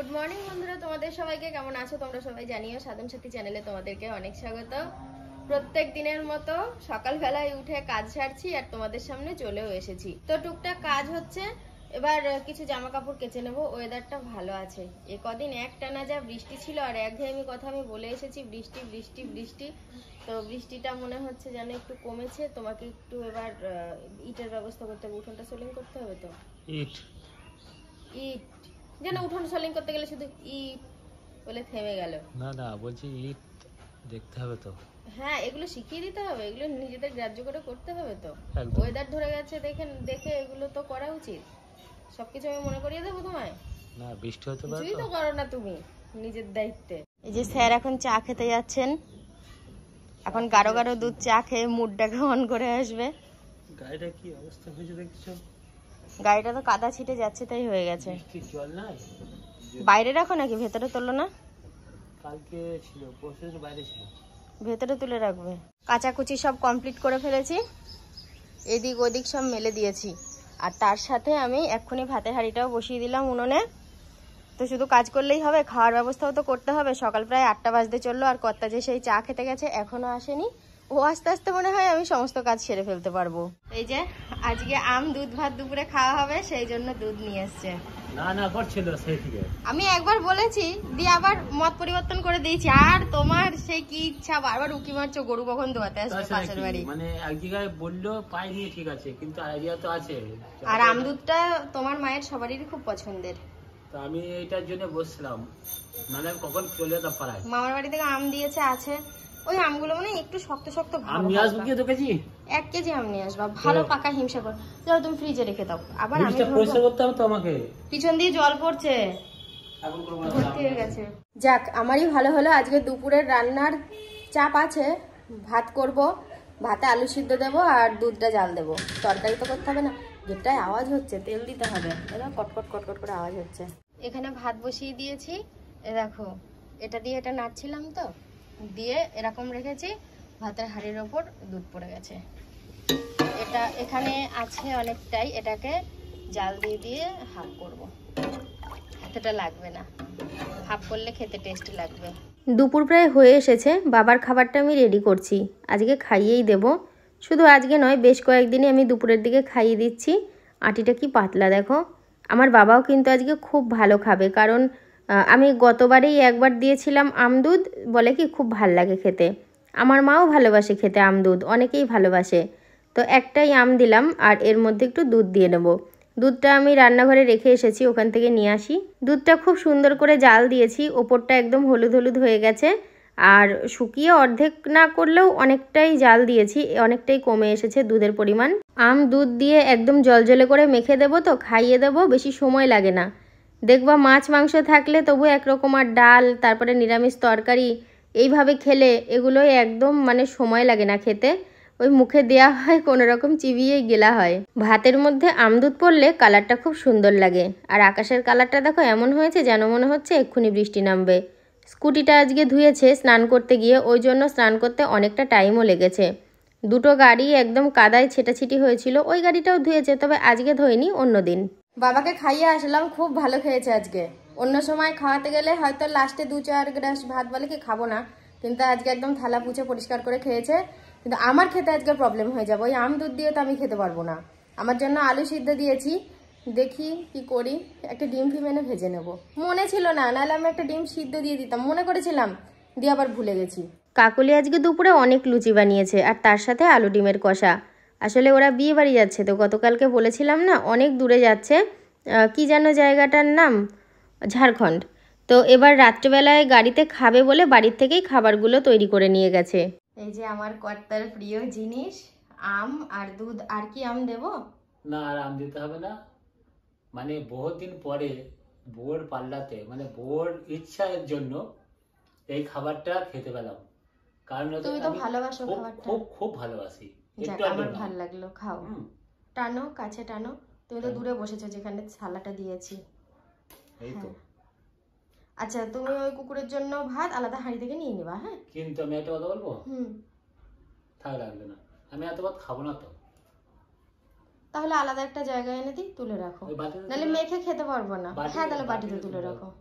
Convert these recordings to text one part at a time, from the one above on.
Good morning বন্ধুরা, তোমাদের সবাইকে কেমন আছো তোমরা সবাই জানিও। সাধন সাথী চ্যানেলে তোমাদেরকে অনেক স্বাগত। প্রত্যেক দিনের মতো সকালবেলায় উঠে কাজ সারছি আর তোমাদের সামনে চলেও এসেছি। তো টুকটাক কাজ হচ্ছে, এবার কিছু জামা কাপড় কেচে নেবো। ওয়েদারটা ভালো আছে, এ কদিন একটানা যা বৃষ্টি ছিল আর একঘেয়েমি কথা আমি বলে এসেছি, বৃষ্টি বৃষ্টি বৃষ্টি। তো বৃষ্টিটা মনে হচ্ছে যেন একটু কমেছে। তোমাকে একটু এবার ইটের ব্যবস্থা করতে হবে, উঠোনটা সোলিং করতে হবে। তো ইট যেন উঠোন সোলিং করতে গেলে শুধু ইট বলে থেমে গেল। না না বলছি ইট দেখতে হবে তো। হ্যাঁ, এগুলো শিখিয়ে দিতে হবে, এগুলো নিজেদের গ্রাহ্য করে করতে হবে। তো ওয়েদার ধরে গেছে দেখে এগুলো তো করা উচিত। সবকিছু আমি মনে করিয়ে দেবো তোমায়? না, বৃষ্টি হতে পারে, কিছুই তো করো না তুমি নিজের দায়িত্বে। এই যে স্যার এখন চা খেতে যাচ্ছেন, এখন গাঢ় গাঢ় দুধ চা খেয়ে মুডটাকে অন করে আসবে। গাড়িটা কি অবস্থা হয়েছে দেখছো? গাড়িটা তো কাদা ছিটে যাচ্ছে, তাই হয়ে গেছে। জল নাই, বাইরে রাখো নাকি ভেতরে তোলো না? কালকে ছিল, পরশুদিন বাইরে ছিল, ভেতরে তুলে রাখবে। কাচাকুচি সব কমপ্লিট করে ফেলেছি, এদিক ওদিক সব মেলে দিয়েছি। আর তার সাথে আমি এক্ষুনি ভাতের হাঁড়িটাও বসিয়ে দিলাম উনুনে। তো শুধু কাজ করলেই হবে, খাওয়ার ব্যবস্থাও তো করতে হবে। সকাল প্রায় 8টা বাজতে চললো, আর কর্তা যে সেই চা খেতে গেছে এখনো আসেনি। ও আস্তে আস্তে মনে হয় আমি সমস্ত কাজ সেরে ফেলতে পারবো। এই যে আজকে আম দুধ ভাত দুপুরে খাওয়া হবে, সেই জন্য দুধ নিয়ে এসছে। না না করছিল সেই থেকে আমি একবার বলেছি, দিয়ে আবার মত পরিবর্তন করে দিয়েছি। আর তোমার সেই কি ইচ্ছা, বারবার উকি মারছো গরু কখন দোয়াতে আসবে পাশের বাড়ি। মানে এক জায়গায় বললো পাইনি, ঠিক আছে, কিন্তু আইডিয়া তো আছে। আর আম দুধটা তোমার মায়ের সবারই খুব পছন্দের। তো আমি এইটার জন্য বসছিলাম, নাহলে কখন চলে যেতাম পাড়ায়। মামার বাড়ি থেকে আম দিয়েছে, আছে ওই আমগুলো মানে একটু শক্ত শক্ত। আম নিয়ে আসবো কি, 2 কেজি 1 কেজি আম নিয়ে আসবা, ভালো পাকা হিমসাগর। যাও তুমি ফ্রিজে রেখে দাও। আবার আমি পরিষ্কার করতে হবে তো আমাকে, পিছন দিয়ে জল পড়ছে, ভর্তি হয়ে গেছে। যাক, আমারই ভালো হলো, আজকে দুপুরের রান্নার চাপ আছে। ভাত করব, ভাতে আলু সিদ্ধ দেবো আর দুধটা জাল দেবো। তরকারি তো করতে হবে না। যেটাই আওয়াজ হচ্ছে তেল দিতে হবে, এরা কটকট কটকট করে আওয়াজ হচ্ছে। এখানে ভাত বসিয়ে দিয়েছি, এ দেখো এটা দিয়ে এটা নাড়ছিলাম, তো দিয়ে এরকম রেখেছি। ভাতের হাঁড়ির ওপর দুধ পড়ে গেছে, এটা এখানে আছে অনেকটাই। এটাকে জাল দিয়ে দিয়ে হাফ করব, এতটা লাগবে না, হাফ করলে খেতে টেস্টি লাগবে। দুপুর প্রায় হয়ে এসেছে, বাবার খাবারটা আমি রেডি করছি, আজকে খাইয়েই দেব। শুধু আজকে নয়, বেশ কয়েকদিনই আমি দুপুরের দিকে খাইয়ে দিচ্ছি। আটিটা কি পাতলা দেখো। আমার বাবাও কিন্তু আজকে খুব ভালো খাবে, কারণ আমি গতবারেই একবার দিয়েছিলাম আম দুধ, বলে কি খুব ভাল লাগে খেতে। আমার মাও ভালোবাসে খেতে আম দুধ, অনেকেই ভালোবাসে। তো একটাই আম দিলাম, আর এর মধ্যে একটু দুধ দিয়ে নেব। দুধটা আমি রান্নাঘরে রেখে এসেছি, ওখান থেকে নিয়ে আসি। দুধটা খুব সুন্দর করে জাল দিয়েছি, ওপরটা একদম হলুদ হলুদ হয়ে গেছে। আর শুকিয়ে অর্ধেক না করলেও অনেকটাই জাল দিয়েছি, অনেকটাই কমে এসেছে দুধের পরিমাণ। আম দুধ দিয়ে একদম জলজলে করে মেখে দেবো, তো খাইয়ে দেবো, বেশি সময় লাগে না। দেখবা মাছ মাংস থাকলে তবু একরকম, আর ডাল, তারপরে নিরামিষ তরকারি, এইভাবে খেলে এগুলোই একদম মানে সময় লাগে না খেতে। ওই মুখে দেয়া হয়, কোনো রকম চিবিয়েই গেলা হয়। ভাতের মধ্যে আমদুধ পড়লে কালারটা খুব সুন্দর লাগে। আর আকাশের কালারটা দেখো এমন হয়েছে যেন মনে হচ্ছে এক্ষুনি বৃষ্টি নামবে। স্কুটিটা আজকে ধুয়েছে স্নান করতে গিয়ে, ওই জন্য স্নান করতে অনেকটা টাইমও লেগেছে। দুটো গাড়ি একদম কাদায় ছেটাছিটি হয়েছিল, ওই গাড়িটাও ধুয়েছে, তবে আজকে ধোয়নি, অন্য দিন। বাবাকে খাইয়ে আসলাম, খুব ভালো খেয়েছে আজকে। অন্য সময় খাওয়াতে গেলে হয়তো লাস্টে 2-4 গ্লাস ভাত বলে কি খাবো না, কিন্তু আজকে একদম থালা পুছে পরিষ্কার করে খেয়েছে। কিন্তু আমার খেতে আজকে প্রবলেম হয়ে যাবে, ওই আম দুধ দিয়ে তো আমি খেতে পারবো না। আমার জন্য আলু সিদ্ধ দিয়েছি, দেখি কি করি। একটা ডিম ফিম এনে ভেজে নেবো, মনে ছিল না, নাহলে আমি একটা ডিম সিদ্ধ দিয়ে দিতাম, মনে করেছিলাম, দিয়ে আবার ভুলে গেছি। কাকুলি আজকে দুপুরে অনেক লুচি বানিয়েছে, আর তার সাথে আলু ডিমের কষা। আসলে ওরা বিয়ে বাড়ি যাচ্ছে, তো গতকালকে বলেছিলাম না, অনেক দূরে যাচ্ছে, কি যেন জায়গাটার নাম, ঝাড়খণ্ড। তো এবার রাত্রেবেলায় গাড়িতে খাবে বলে বাড়ির থেকেই খাবারগুলো তৈরি করে নিয়ে গেছে। এই যে আমার কর্তার প্রিয় জিনিস, আম আর দুধ। আর কি আম দেব? না, আর আম দিতে হবে না। মানে বহুত দিন পরে বউর পাল্লাতে, মানে বউর ইচ্ছার জন্য এই খাবারটা খেতে পেলাম। কারণ তুমি তো ভালোবাসো খাবারটা। খুব খুব ভালোবাসি। একটু আমার ভালো লাগলো, খাও। টানো, কাছে টানো। তুমি তো দূরে বসেছো যেখানে থালাটা দিয়েছি। এই তো। আচ্ছা, তুমি ওই কুকুরের জন্য ভাত আলাদা হাঁড়ি থেকে নিয়ে নিবা। হ্যাঁ, কিন্তু আমি একটা কথা বলবো, থাক লাগবে না, আমি এত ভাত খাবো না। তো তাহলে আলাদা একটা জায়গায় এনে দিই, তুলে রাখো, নাহলে মেখে খেতে পারবো না। হ্যাঁ, তাহলে বাটিতে তুলে রাখো।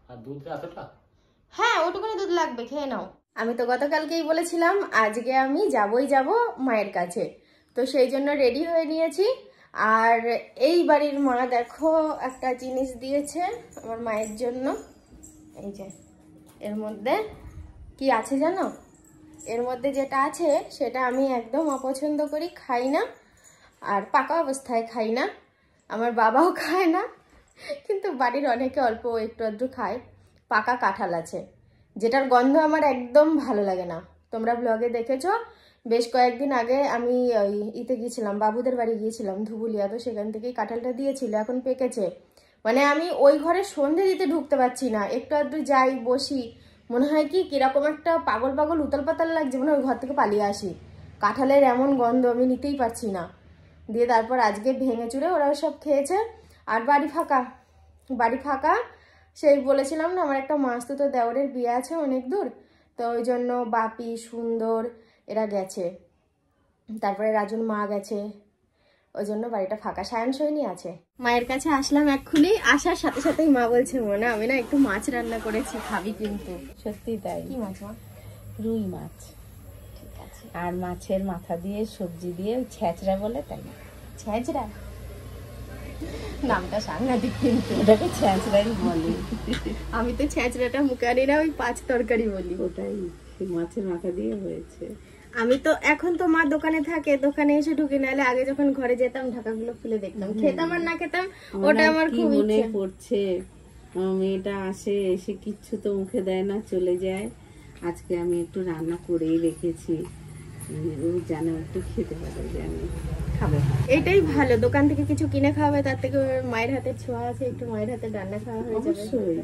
আর দুধ এতটা? হ্যাঁ, ওটুকুনি দুধ লাগবে, খেয়ে নাও। আমি তো গতকালকেই বলেছিলাম আজকে আমি যাব মায়ের কাছে, তো সেই জন্য রেডি হয়ে নিয়েছি। আর এই বাড়ির মা দেখো একটা জিনিস দিয়েছে আমার মায়ের জন্য। এই যে এর মধ্যে কি আছে জানো? এর মধ্যে যেটা আছে সেটা আমি একদম অপছন্দ করি, খাই না, আর পাকা অবস্থায় খাই না, আমার বাবাও খায় না, কিন্তু বাড়ির অনেকে অল্প একটু আধটু খায়। পাকা কাঁঠাল আছে, যেটার গন্ধ আমার একদম ভালো লাগে না। তোমরা ব্লগে দেখেছো, বেশ কয়েকদিন আগে আমি ইতে গিয়েছিলাম, বাবুদের বাড়ি গিয়েছিলাম ধুবুলিয়া, তো সেখান থেকেই কাঁঠালটা দিয়েছিল, এখন পেকেছে। মানে আমি ওই ঘরে সন্ধে দিতে ঢুকতে পারছি না, একটু আধটু যাই বসি, মনে হয় কি কিরকম একটা পাগল পাগল উতাল পাতাল লাগছে, মানে ওই ঘর থেকে পালিয়ে আসি। কাঁঠালের এমন গন্ধ আমি নিতেই পারছি না। দিয়ে তারপর আজকে ভেঙে চুড়ে ওরাও সব খেয়েছে। আর বাড়ি ফাঁকা, বাড়ি ফাঁকা। সেই বলেছিলাম না আমার একটা মাসতুতো দেওরের বিয়ে আছে অনেক দূর, তো ওই জন্য বাপি সুন্দর এরা গেছে, তারপরে রাজুর মা গেছে, ওই জন্য বাড়িটা ফাঁকা। সায়ন সৈনী আছে। মায়ের কাছে আসলাম এক্ষুনি, আসার সাথে সাথেই মা বলছে মনে আমি না একটু মাছ রান্না করেছি, খাবি কিন্তু। সত্যি তাই। কি মাছ মা? রুই মাছ। ঠিক আছে। আর মাছের মাথা দিয়ে সবজি দিয়ে ছেঁচড়া বলে, তাই না? ছেঁচড়া নামটা সাংঘাতিক, কিন্তু ওটাকে ছেঁচড়াই বলে। আমি তো ছেঁচড়াটা মুখে আনি না, ওই পাঁচ তরকারি বলি। ওটাই মাছের মাথা দিয়ে হয়েছে। আমি তো এখন তো মা দোকানে থাকে, দোকানে এসে ঢুকি, নাহলে আগে যখন ঘরে যেতাম ঢাকাগুলো খুলে দেখতাম, খেতাম আর না খেতাম ওটা আমার খুব মনে ইচ্ছে। পড়ছে মেয়েটা আসে, এসে কিচ্ছু তো মুখে দেয় না, চলে যায়। আজকে আমি একটু রান্না করেই রেখেছি, ও জানো একটু খেতে পারে যে আমি খাবো। এটাই ভালো, দোকান থেকে কিছু কিনে খাওয়াবে তার থেকে মায়ের হাতের ছোঁয়া আছে, একটু মায়ের হাতে রান্না খাওয়া হয়ে যাবে। অবশ্যই।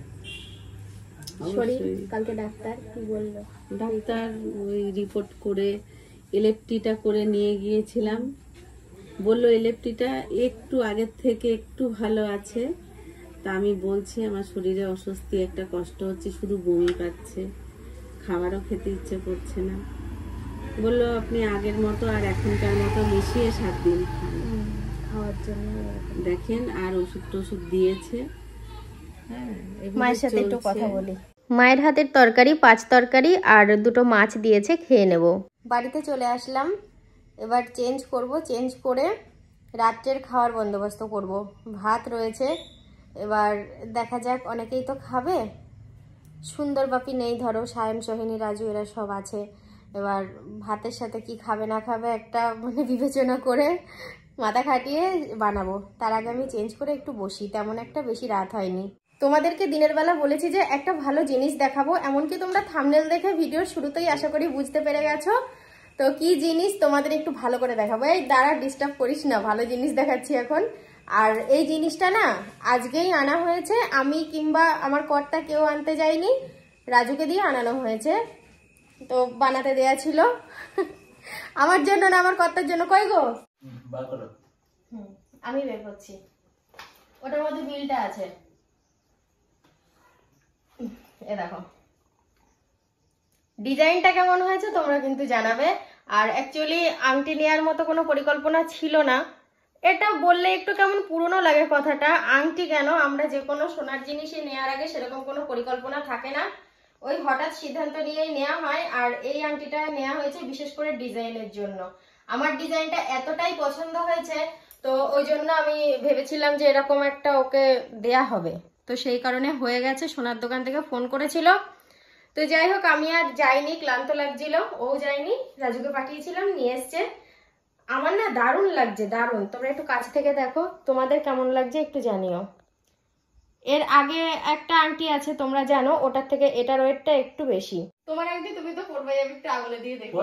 শরীর কালকে ডাক্তার কি বললো? ডাক্তার ওই রিপোর্ট করে এলএফটিটা করে নিয়ে গিয়েছিলাম, বললো এলএফটিটা একটু আগের থেকে একটু ভালো আছে। তা আমি বলছি আমার শরীরে অস্বস্তি, একটা কষ্ট হচ্ছে, শুধু বমি পাচ্ছে, খাবারও খেতে ইচ্ছে করছে না। বললো আপনি আগের মতো আর এখনকার মতো মিশিয়ে 7 দিন খান, খাওয়ার জন্য দেখেন। আর ওষুধ টষুধ দিয়েছে। মায়ের সাথে একটু কথা বলি। মায়ের হাতের তরকারি 5 তরকারি আর 2টো মাছ দিয়েছে, খেয়ে নেব। বাড়িতে চলে আসলাম, এবার চেঞ্জ করব, চেঞ্জ করে রাত্রের খাওয়ার বন্দোবস্ত করব। ভাত রয়েছে, এবার দেখা যাক, অনেকেই তো খাবে। সুন্দর বাপি নেই, ধরো সায়ন সোহিনী রাজু এরা সব আছে। এবার ভাতের সাথে কি খাবে না খাবে একটা মানে বিবেচনা করে মাথা খাটিয়ে বানাবো। তার আগে আমি চেঞ্জ করে একটু বসি, তেমন একটা বেশি রাত হয়নি। তোমাদেরকে দিনের বেলা বলেছি যে একটা ভালো জিনিস দেখাবো, এমনকি তোমরা থাম্বনেল দেখে ভিডিওর শুরুতেই আশা করি বুঝতে পেরে গেছো। তো কি জিনিস তোমাদের একটু ভালো করে দেখাবো। এই দাঁড়া, ডিস্টার্ব করিস না, ভালো জিনিস দেখাচ্ছি এখন। আর এই জিনিসটা না আজকেই আনা হয়েছে, আমি কিংবা আমার কর্তা কেউ আনতে যায়নি, রাজুকে দিয়ে আনানো হয়েছে। তো বানাতে দেয়া ছিল আমার জন্য না, আমার কর্তার জন্য। কই গো? আমি বের করছি, ওটার মধ্যে বিলটা আছে। এ দেখো, ডিজাইনটা কেমন হয়েছে তোমরা কিন্তু জানাবে। আর অ্যাকচুয়ালি আংটি নেওয়ার মতো কোনো পরিকল্পনা ছিল না, এটা বললে একটু কেমন পুরনো লাগে কথাটা। আংটি কেন, আমরা যে কোনো সোনার জিনিসই নেওয়ার আগে সেরকম কোনো পরিকল্পনা থাকে না, ওই হঠাৎ সিদ্ধান্ত নিয়েই নেওয়া হয়। আর এই আংটিটা নেওয়া হয়েছে বিশেষ করে ডিজাইনের জন্য। আমার ডিজাইনটা এতটাই পছন্দ হয়েছে, তো ওই জন্য আমি ভেবেছিলাম যে এরকম একটা ওকে দেয়া হবে। তো সেই কারণে হয়ে গেছে, সোনার দোকান থেকে ফোন করেছিল। তো যাই হোক, আমি আর যাইনি, ক্লান্ত লাগছিল, ও যায়নি, রাজুকে পাঠিয়েছিলাম, নিয়ে এসছে। আমার না দারুণ লাগছে, দারুণ। তোমরা একটু কাছ থেকে দেখো, তোমাদের কেমন লাগছে একটু জানিও। এর আগে একটা আংটি আছে তোমরা জানো, ওটার থেকে এটার ওয়েটটা একটু বেশি। তোমার আংটি তুমি তো পরবে, আমি একটু আঙুলে দিয়ে দেখো।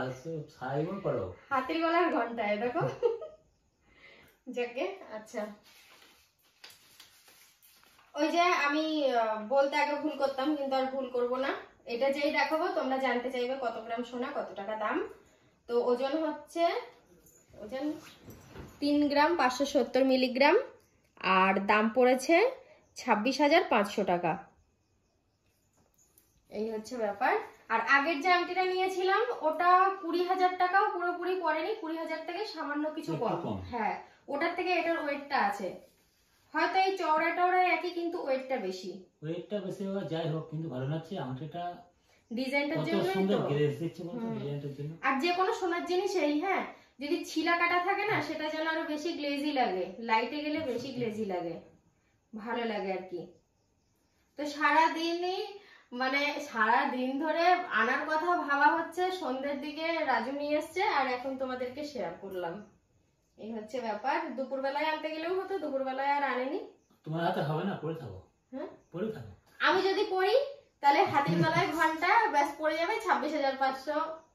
হাতির গলার ঘন্টায় দেখো যাকে। আচ্ছা, ওই যে আমি বলতে আগে ভুল করতাম, কিন্তু আর ভুল করব না। এটা যেই দেখাবো তোমরা জানতে চাইবে কত গ্রাম সোনা, কত টাকা দাম। তো ওজন হচ্ছে, ওজন 3 গ্রাম 570 মিলিগ্রাম, আর দাম পড়েছে 26,500 টাকা। এই হচ্ছে ব্যাপার। আর আগের যে আংটিটা নিয়েছিলাম ওটা 20,000 টাকাও পুরোপুরি পড়েনি, 20,000 থেকে সামান্য কিছু কম। হ্যাঁ, ওটার থেকে এটার ওয়েটটা আছে। হয়তো এই চওড়া টওড়া একই, কিন্তু ওয়েটটা বেশি। ওয়েটটা বেশি হোক যাই হোক, কিন্তু ভালো লাগছে আংটিটা, ডিজাইনটার কত জন্য সুন্দর গ্লেজ দিচ্ছে বলতো ডিজাইনটার জন্য। আর যে কোনো সোনার জিনিস এই হ্যাঁ, যদি ছিলা কাটা থাকে না সেটা যেন আরো বেশি গ্লেজি লাগে, লাইটে গেলে বেশি গ্লেজি লাগে, ভালো লাগে আর কি। তো সারাদিনই মানে সারা দিন ধরে আনার কথা ভাবা হচ্ছে, সন্ধ্যের দিকে রাজু নিয়ে এসছে আর এখন তোমাদেরকে শেয়ার করলাম। এই হচ্ছে ব্যাপার। দুপুরবেলায় আনতে গেলেও হতো, দুপুরবেলায় আর আনেনি। তোমার হাতে হবে না, পরে থাকো। হ্যাঁ পরে থাকো। আমি যদি পড়ি তাহলে হাতের বেলায় ঘন্টা ব্যাস পড়ে যাবে 26,500,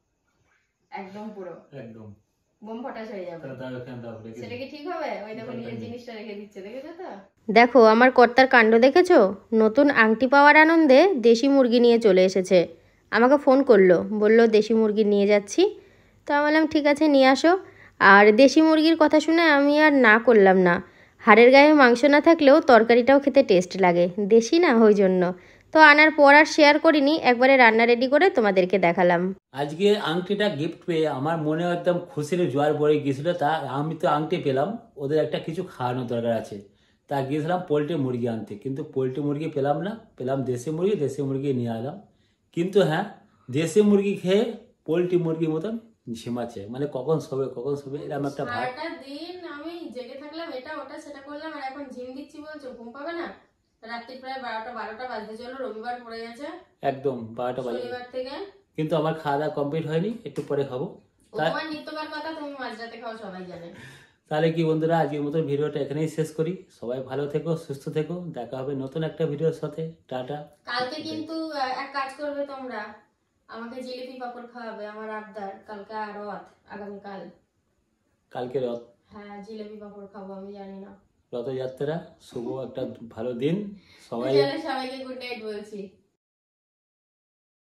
একদম পুরো একদম বোম ফটাস হয়ে যাবে। সেটা কি ঠিক হবে? ওই দেখো নিজের জিনিসটা রেখে দিচ্ছে, দেখেছো তো? দেখো আমার কর্তার কাণ্ড দেখেছো, নতুন আংটি পাওয়ার আনন্দে দেশি মুরগি নিয়ে চলে এসেছে। আমাকে ফোন করলো, বলল দেশি মুরগি নিয়ে যাচ্ছি। তো আমি বললাম ঠিক আছে নিয়ে আসো। আর দেশি মুরগির কথা শুনে আমি আর না করলাম না। হাড়ের গায়ে মাংস না থাকলেও তরকারিটাও খেতে টেস্ট লাগে, দেশি না ওই জন্য। তো আনার পর আর শেয়ার করিনি, একবারে রান্না রেডি করে তোমাদেরকে দেখালাম। আজকে আংটিটা গিফট পেয়ে আমার মনে একদম খুশির জোয়ার পড়ে গিয়েছিল। তা আমি তো আংটি পেলাম, ওদের একটা কিছু খাওয়ানোর দরকার আছে। তা গিয়েছিলাম পোলট্রি মুরগি আনতে, কিন্তু পোলট্রি মুরগি পেলাম না, পেলাম দেশি মুরগি। দেশি মুরগি নিয়ে এলাম, কিন্তু হ্যাঁ দেশি মুরগি খেয়ে পোলট্রি মুরগির মতন ঝিমাচ্ছে, মানে কখন শোবে এরকম একটা ভাব। সারাটা দিন আমি জেগে থাকলাম, এটা ওটা সেটা করলাম, আর এখন ঝিম দিচ্ছি বলছো ঘুম পাবে না? রাত্রি প্রায় 12টা বাজতে চলো, রবিবার পড়ে গেছে, একদম 12টা বাজে, শনিবার থেকে। কিন্তু আমার খাওয়া দাওয়া কমপ্লিট হয়নি, একটু পরে খাবো। তোমার নিত্যকার কথা, তুমি মাঝরাতে খাও, সবাই জানে। তাহলে কি বন্ধুরা, আজকের মতো ভিডিওটা এখানেই শেষ করি। সবাই ভালো থেকো, সুস্থ থেকো, দেখা হবে নতুন একটা ভিডিওর সাথে। টাটা। কালকে কিন্তু এক কাজ করবে তোমরা, আমাকে জিলিপি পাপড় খাওয়াবে, আমার আবদার। কালকে আর রথ, আগামীকাল। কালকে রথ? হ্যাঁ জিলিপি পাপড় খাবো, আমি জানি না। রথযাত্রা, শুভ একটা ভালো দিন সবাই। সবাইকে গুড নাইট বলছি।